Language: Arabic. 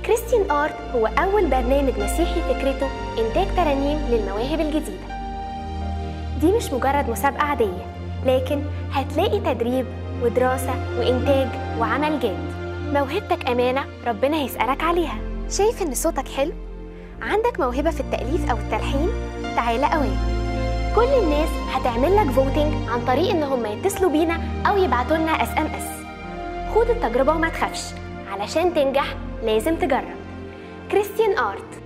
كريستيان آرت هو أول برنامج مسيحي فكرته إنتاج ترانيم للمواهب الجديدة. دي مش مجرد مسابقة عادية، لكن هتلاقي تدريب ودراسة وإنتاج وعمل جاد. موهبتك أمانة ربنا هيسألك عليها. شايف إن صوتك حلو؟ عندك موهبة في التأليف أو التلحين؟ تعالى أوام. كل الناس هتعمل لك فوتنج عن طريق إن هم يتصلوا بينا أو يبعتوا لنا SMS. خد التجربة وما تخافش، علشان تنجح لازم تجرب. كريستيان آرت.